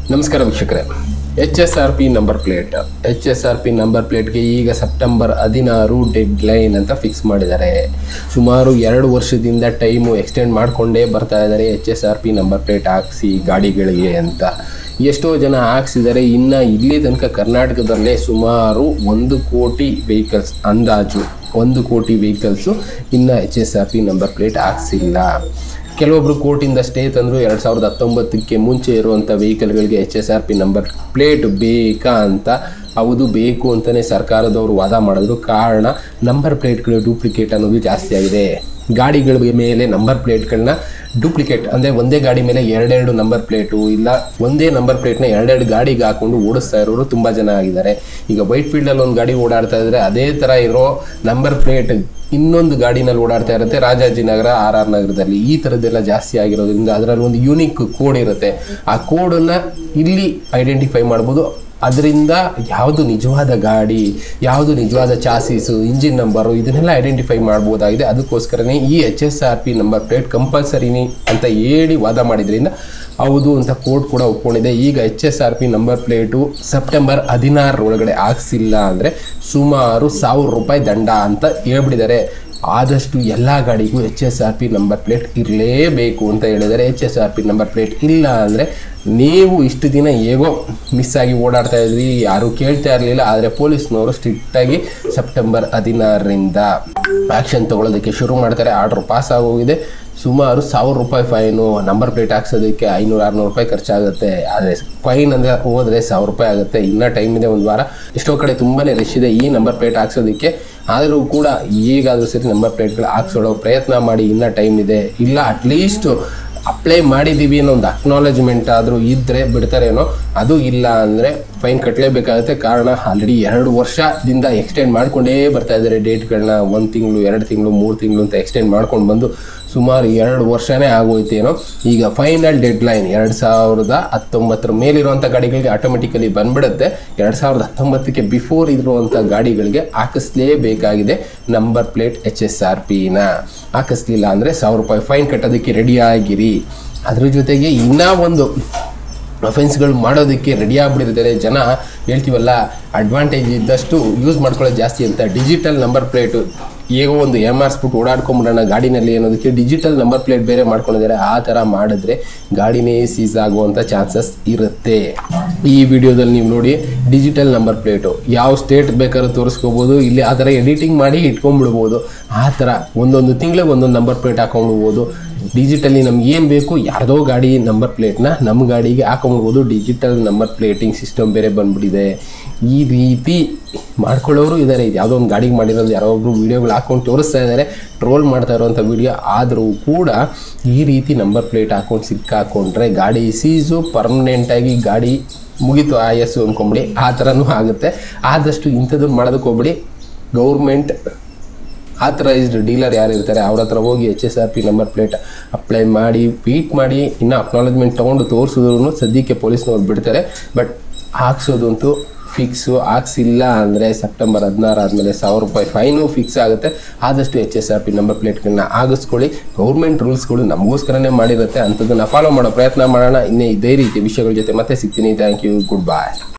ನಮಸ್ಕಾರ ವೀಕ್ಷಕರೇ. HSRP number plate. HSRP number ಪ್ಲೇಟ್ಗೆ ಈಗ ಸೆಪ್ಟೆಂಬರ್ 16 ಡೆಡ್ ಲೈನ್ ಅಂತ ಫಿಕ್ಸ್ ಮಾಡಿದ್ದಾರೆ. ಸುಮಾರು 2 ವರ್ಷದಿಂದ ಟೈಮು ಎಕ್ಸ್ಟೆಂಡ್ ಮಾಡಿಕೊಂಡೇ ಬರ್ತಾ ಇದ್ದಾರೆ HSRP ನಂಬರ್ ಪ್ಲೇಟ್ ಹಾಕಿಸಿ ಗಾಡಿಗಳಿಗೆ ಅಂತ. ಎಷ್ಟೋ ಜನ ಹಾಕ್ಸಿದ್ದಾರೆ. ಇನ್ನು ಇಲ್ಲಿ ತನಕ ಕರ್ನಾಟಕದಲ್ಲೇ ಸುಮಾರು 1 ಕೋಟಿ ವೆಹಿಕಲ್ಸ್, ಅಂದಾಜು 1 ಕೋಟಿ ವೆಹಿಕಲ್ಸು ಇನ್ನು HSRP ನಂಬರ್ ಪ್ಲೇಟ್ ಹಾಕ್ಸಿಲ್ಲ. ಕೆಲವೊಬ್ಬರು ಕೋರ್ಟಿಂದ ಸ್ಟೇ ತಂದರು. 2019ಕ್ಕೆ ಮುಂಚೆ ಇರುವಂಥ ವೆಹಿಕಲ್ಗಳಿಗೆ HSRP ನಂಬರ್ ಪ್ಲೇಟ್ ಬೇಕಾ ಅಂತ. ಹೌದು, ಬೇಕು ಅಂತಲೇ ಸರ್ಕಾರದವರು ವಾದ ಮಾಡಿದ್ರು. ಕಾರಣ ನಂಬರ್ ಪ್ಲೇಟ್ಗಳು ಡೂಪ್ಲಿಕೇಟ್ ಅನ್ನೋದು ಜಾಸ್ತಿ ಆಗಿದೆ. ಗಾಡಿಗಳ ಮೇಲೆ ನಂಬರ್ ಪ್ಲೇಟ್ಗಳನ್ನ ಡೂಪ್ಲಿಕೇಟ್ ಅಂದರೆ ಒಂದೇ ಗಾಡಿ ಮೇಲೆ 2 ನಂಬರ್ ಪ್ಲೇಟು, ಇಲ್ಲ ಒಂದೇ ನಂಬರ್ ಪ್ಲೇಟ್ನ 2 ಗಾಡಿಗೆ ಹಾಕೊಂಡು ಓಡಿಸ್ತಾ ಇರೋರು ತುಂಬ ಜನ ಆಗಿದ್ದಾರೆ. ಈಗ ವೈಟ್ ಫೀಲ್ಡಲ್ಲಿ ಒಂದು ಗಾಡಿ ಓಡಾಡ್ತಾ ಇದ್ದರೆ ಅದೇ ಥರ ಇರೋ ನಂಬರ್ ಪ್ಲೇಟ್ ಇನ್ನೊಂದು ಗಾಡಿನಲ್ಲಿ ಓಡಾಡ್ತಾ ಇರುತ್ತೆ ರಾಜಾಜಿನಗರ, RR ನಗರದಲ್ಲಿ. ಈ ಥರದ್ದೆಲ್ಲ ಜಾಸ್ತಿ ಆಗಿರೋದ್ರಿಂದ ಅದರಲ್ಲಿ ಒಂದು ಯೂನಿಕ್ ಕೋಡ್ ಇರುತ್ತೆ. ಆ ಕೋಡನ್ನು ಇಲ್ಲಿ ಐಡೆಂಟಿಫೈ ಮಾಡ್ಬೋದು. ಅದರಿಂದ ಯಾವುದು ನಿಜವಾದ ಗಾಡಿ, ಯಾವುದು ನಿಜವಾದ ಚಾಸಿಸು, ಇಂಜಿನ್ ನಂಬರು, ಇದನ್ನೆಲ್ಲ ಐಡೆಂಟಿಫೈ ಮಾಡ್ಬೋದಾಗಿದೆ. ಅದಕ್ಕೋಸ್ಕರನೇ ಈ HSRP ನಂಬರ್ ಪ್ಲೇಟ್ ಕಂಪಲ್ಸರಿನಿ ಅಂತ ಹೇಳಿ ವಾದ ಮಾಡಿದ್ರಿಂದ ಹೌದು ಅಂತ ಕೋರ್ಟ್ ಕೂಡ ಒಪ್ಕೊಂಡಿದೆ. ಈಗ HSRP ನಂಬರ್ ಪ್ಲೇಟು ಸೆಪ್ಟೆಂಬರ್ 16 ಒಳಗಡೆ ಹಾಕ್ಸಿಲ್ಲ ಅಂದರೆ ಸುಮಾರು 1000 ರೂಪಾಯಿ ದಂಡ ಅಂತ ಹೇಳ್ಬಿಟ್ಟಿದ್ದಾರೆ. ಆದಷ್ಟು ಎಲ್ಲ ಗಾಡಿಗೂ HSRP ನಂಬರ್ ಪ್ಲೇಟ್ ಇರಲೇಬೇಕು ಅಂತ ಹೇಳಿದ್ದಾರೆ. HSRP ನಂಬರ್ ಪ್ಲೇಟ್ ಇಲ್ಲ ಅಂದರೆ ನೀವು ಇಷ್ಟು ದಿನ ಹೇಗೋ ಮಿಸ್ ಆಗಿ ಓಡಾಡ್ತಾ ಇದ್ರಿ, ಯಾರೂ ಕೇಳ್ತಾ ಇರಲಿಲ್ಲ. ಆದರೆ ಪೊಲೀಸ್ನವರು ಸ್ಟ್ರಿಕ್ಟಾಗಿ ಸೆಪ್ಟೆಂಬರ್ 16ರಿಂದ ಆ್ಯಕ್ಷನ್ ತೊಗೊಳೋದಕ್ಕೆ ಶುರು ಮಾಡ್ತಾರೆ. ಆರ್ಡ್ರ್ ಪಾಸ್ ಆಗೋಗಿದೆ. ಸುಮಾರು 1000 ರೂಪಾಯಿ ಫೈನು. ನಂಬರ್ ಪ್ಲೇಟ್ ಹಾಕ್ಸೋದಕ್ಕೆ 500-600 ರೂಪಾಯಿ ಖರ್ಚಾಗುತ್ತೆ. ಆದರೆ ಫೈನ್ ಅಂದರೆ ಹೋದರೆ 1000 ರೂಪಾಯಿ ಆಗುತ್ತೆ. ಇನ್ನೂ ಟೈಮ್ ಇದೆ, 1 ವಾರ. ಎಷ್ಟೋ ಕಡೆ ತುಂಬಾ ರಶ್ ಇದೆ ಈ ನಂಬರ್ ಪ್ಲೇಟ್ ಹಾಕ್ಸೋದಕ್ಕೆ. ಆದರೂ ಕೂಡ ಈಗಾದರೂ ಸರಿ ನಂಬರ್ ಪ್ಲೇಟ್ಗಳು ಹಾಕ್ಸೋಳೋ ಪ್ರಯತ್ನ ಮಾಡಿ, ಇನ್ನೂ ಟೈಮ್ ಇದೆ. ಇಲ್ಲ ಅಟ್ಲೀಸ್ಟ್ ಅಪ್ಲೈ ಮಾಡಿದ್ದೀವಿ ಅನ್ನೋ ಒಂದು ಅಕ್ನಾಲೇಜ್ಮೆಂಟ್ ಆದರೂ ಇದ್ದರೆ ಬಿಡ್ತಾರೇನೋ. ಅದು ಇಲ್ಲ ಅಂದರೆ ಫೈನ್ ಕಟ್ಟಲೇಬೇಕಾಗುತ್ತೆ. ಕಾರಣ ಆಲ್ರೆಡಿ 2 ವರ್ಷದಿಂದ ಎಕ್ಸ್ಟೆಂಡ್ ಮಾಡ್ಕೊಂಡೇ ಬರ್ತಾ ಇದ್ದಾರೆ ಡೇಟ್ಗಳನ್ನ. 1 ತಿಂಗಳು, 2 ತಿಂಗಳು, 3 ತಿಂಗಳು ಅಂತ ಎಕ್ಸ್ಟೆಂಡ್ ಮಾಡ್ಕೊಂಡು ಬಂದು ಸುಮಾರು 2 ವರ್ಷನೇ ಆಗೋಯ್ತೇನೋ. ಈಗ ಫೈನಲ್ ಡೆಡ್ ಲೈನ್ 2019 ಮೇಲಿರುವಂಥ ಗಾಡಿಗಳಿಗೆ ಆಟೋಮೆಟಿಕಲಿ ಬಂದ್ಬಿಡುತ್ತೆ. 2019ಕ್ಕೆ ಬಿಫೋರ್ ಇರುವಂಥ ಗಾಡಿಗಳಿಗೆ ಹಾಕಿಸ್ಲೇಬೇಕಾಗಿದೆ ನಂಬರ್ ಪ್ಲೇಟ್ HSRPನ. ಹಾಕಿಸ್ಲಿಲ್ಲ ಅಂದರೆ 1000 ರೂಪಾಯಿ ಫೈನ್ ಕಟ್ಟೋದಕ್ಕೆ ರೆಡಿಯಾಗಿರಿ. ಅದ್ರ ಜೊತೆಗೆ ಇನ್ನೂ ಒಂದು ಅಫೆನ್ಸ್ಗಳು ಮಾಡೋದಕ್ಕೆ ರೆಡಿ ಆಗಿಬಿಟ್ಟಿರ್ತಾರೆ ಜನ. ಹೇಳ್ತೀವಲ್ಲ, ಅಡ್ವಾಂಟೇಜ್ ಇದ್ದಷ್ಟು ಯೂಸ್ ಮಾಡ್ಕೊಳ್ಳೋದು ಜಾಸ್ತಿ ಅಂತ. ಡಿಜಿಟಲ್ ನಂಬರ್ ಪ್ಲೇಟು ಹೇಗೋ ಒಂದು ಏಮಾರಿಸ್ಬಿಟ್ಟು ಓಡಾಡ್ಕೊಂಬಿಡೋಣ ಗಾಡಿನಲ್ಲಿ ಅನ್ನೋದಕ್ಕೆ ಡಿಜಿಟಲ್ ನಂಬರ್ ಪ್ಲೇಟ್ ಬೇರೆ ಮಾಡ್ಕೊಂಡಿದ್ದಾರೆ. ಆ ಥರ ಮಾಡಿದ್ರೆ ಗಾಡಿನೇ ಸೀಸ್ ಆಗುವಂಥ ಚಾನ್ಸಸ್ ಇರುತ್ತೆ. ಈ ವಿಡಿಯೋದಲ್ಲಿ ನೀವು ನೋಡಿ, ಡಿಜಿಟಲ್ ನಂಬರ್ ಪ್ಲೇಟು ಯಾವ ಸ್ಟೇಟ್ ಬೇಕಾದ್ರೂ ತೋರಿಸ್ಕೋಬೋದು. ಇಲ್ಲಿ ಆ ಥರ ಎಡಿಟಿಂಗ್ ಮಾಡಿ ಇಟ್ಕೊಂಡ್ಬಿಡ್ಬೋದು. ಆ ಥರ ಒಂದೊಂದು ತಿಂಗಳಿಗೆ ಒಂದೊಂದು ನಂಬರ್ ಪ್ಲೇಟ್ ಹಾಕೊಂಡ್ಬಿಡ್ಬೋದು. ಡಿಜಿಟಲಿ ನಮ್ಗೆ ಏನು ಬೇಕು, ಯಾರ್ದೋ ಗಾಡಿ ನಂಬರ್ ಪ್ಲೇಟ್ನ ನಮ್ಮ ಗಾಡಿಗೆ ಹಾಕೊಂಡ್ಬೋದು. ಡಿಜಿಟಲ್ ನಂಬರ್ ಪ್ಲೇಟಿಂಗ್ ಸಿಸ್ಟಮ್ ಬೇರೆ ಬಂದ್ಬಿಟ್ಟಿದೆ. ಈ ರೀತಿ ಮಾಡ್ಕೊಳ್ಳೋರು ಇದ್ದಾರೆ. ಇದು ಯಾವುದೋ ಒಂದು ಗಾಡಿಗೆ ಮಾಡಿರೋದು ಯಾರೋ ಒಬ್ಬರು ವೀಡಿಯೋಗಳು ಹಾಕೊಂಡು ತೋರಿಸ್ತಾ ಇದ್ದಾರೆ, ಟ್ರೋಲ್ ಮಾಡ್ತಾ ಇರೋವಂಥ ವೀಡಿಯೋ. ಆದರೂ ಕೂಡ ಈ ರೀತಿ ನಂಬರ್ ಪ್ಲೇಟ್ ಹಾಕೊಂಡು ಸಿಕ್ಕಾಕೊಂಡ್ರೆ ಗಾಡಿ ಸೀಸು, ಪರ್ಮನೆಂಟಾಗಿ ಗಾಡಿ ಮುಗೀತು ಆಯಸ್ಸು ಅಂದ್ಕೊಂಬಿಡಿ. ಆ ಥರನೂ ಆಗುತ್ತೆ. ಆದಷ್ಟು ಇಂಥದ್ದನ್ನು ಮಾಡೋದಕ್ಕೆ ಹೋಗ್ಬಿಡಿ. ಗೌರ್ಮೆಂಟ್ ಆಥರೈಸ್ಡ್ ಡೀಲರ್ ಯಾರು ಇರ್ತಾರೆ ಅವ್ರ ಹತ್ರ ಹೋಗಿ HSRP ನಂಬರ್ ಪ್ಲೇಟ್ ಅಪ್ಲೈ ಮಾಡಿ, ವೆಯ್ಟ್ ಮಾಡಿ. ಇನ್ನೂ ಅಕ್ನಾಲೇಜ್ಮೆಂಟ್ ತೊಗೊಂಡು ತೋರಿಸಿದ್ರು ಸದ್ಯಕ್ಕೆ ಪೊಲೀಸ್ನವ್ರು ಬಿಡ್ತಾರೆ. But ಹಾಕ್ಸೋದಂತೂ fix. ಹಾಕ್ಸಿಲ್ಲ ಅಂದರೆ ಸೆಪ್ಟೆಂಬರ್ 16 ಆದಮೇಲೆ 1000 ರೂಪಾಯಿ ಫೈನು ಫಿಕ್ಸ್ ಆಗುತ್ತೆ. ಆದಷ್ಟು HSRP ನಂಬರ್ ಪ್ಲೇಟ್ಗಳನ್ನ ಆಗಿಸ್ಕೊಳ್ಳಿ. ಗೌರ್ಮೆಂಟ್ ರೂಲ್ಸ್ಗಳು ನಮಗೋಸ್ಕರನೇ ಮಾಡಿರುತ್ತೆ. ಅಂಥದ್ದನ್ನು ಫಾಲೋ ಮಾಡೋ ಪ್ರಯತ್ನ ಮಾಡೋಣ. ಇನ್ನೇ ಇದೇ ರೀತಿ ವಿಷಯಗಳ ಜೊತೆ ಮತ್ತೆ ಸಿಗ್ತೀನಿ. Thank you, good bye.